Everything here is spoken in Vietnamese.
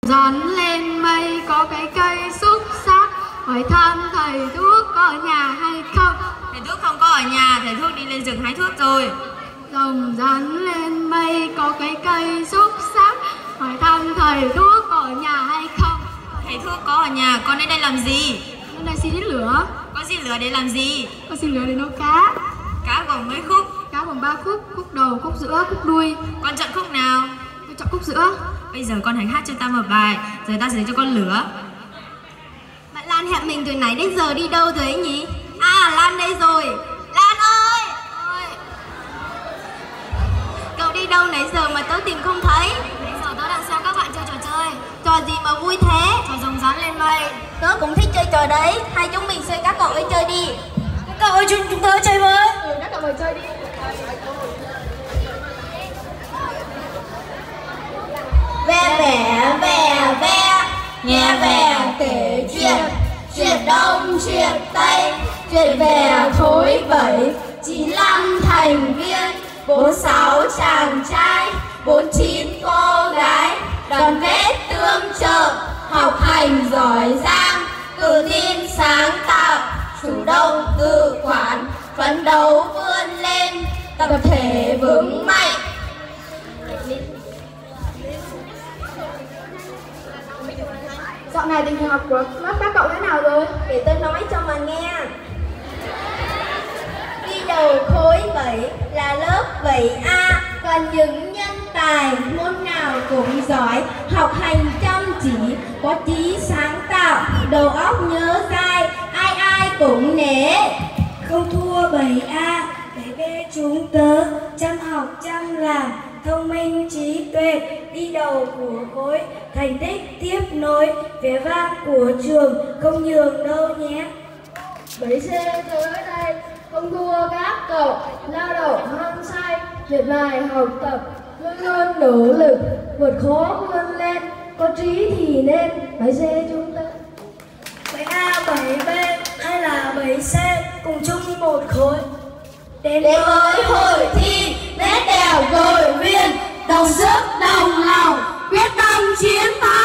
Rắn lên mây có cái cây xúc xắc, hỏi thăm thầy thuốc có ở nhà hay không. Thầy thuốc không có ở nhà, thầy thuốc đi lên rừng hái thuốc rồi. Rồng rắn lên mây có cái cây xúc xắc, hỏi thăm thầy thuốc có ở nhà hay không. Thầy thuốc có ở nhà, con đến đây làm gì? Con đây xin lửa. Con xin lửa để làm gì? Con xin lửa để nấu cá. Cá gồm mấy khúc? Cá gồm 3 khúc, khúc đầu, khúc giữa, khúc đuôi. Con chọn khúc nào? Con chọn khúc giữa. Bây giờ con hãy hát cho ta một bài, rồi ta sẽ cho con lửa. Bạn Lan hẹn mình từ nãy đến giờ đi đâu rồi ấy nhỉ? À, Lan đây rồi. Lan ơi! Cậu đi đâu nãy giờ mà tớ tìm không thấy? Nãy giờ tớ đang xem các bạn chơi trò chơi. Trò gì mà vui thế? Trò rồng rắn lên mây. Tớ cũng thích chơi trò đấy. Hai chúng mình chơi các cậu ấy chơi đi. Các cậu ơi, chúng tớ chơi với. Các cậu mời chơi đi. Ve vẻ ve ve, nghe ve kể chuyện. Chuyện đông chuyện tây, chuyện về thối bảy. 95 thành viên, 46 chàng trai, 49 cô gái. Đoàn kết tương trợ, học hành giỏi giang, tự tin sáng tạo, chủ động tự quản, phấn đấu vươn lên, tập thể vững mạnh. Dạo này tình hình học của lớp các cậu thế nào rồi? Để tôi nói cho mà nghe. Đi đầu khối 7 là lớp 7A, còn những nhân tài môn nào cũng giỏi, học hành chăm chỉ, có trí sáng tạo, đầu óc nhớ dai, ai ai cũng nể. Không thua 7A, 7B chúng tớ, chăm học chăm làm, thông minh trí tuệ, đi đầu của khối, thành tích tiếp nối, vẻ vang của trường, không nhường đâu nhé. 7C tới đây, không thua các cậu, lao động hăng say, miệt mài học tập, luôn luôn nỗ lực, vượt khó vươn lên, có trí thì nên. 7C chúng ta. 7A, 7B hay là 7C cùng chung một khối. Đến với hội thi, nét đẹp đội viên, đồng sức đồng lòng, quyết tâm chiến thắng.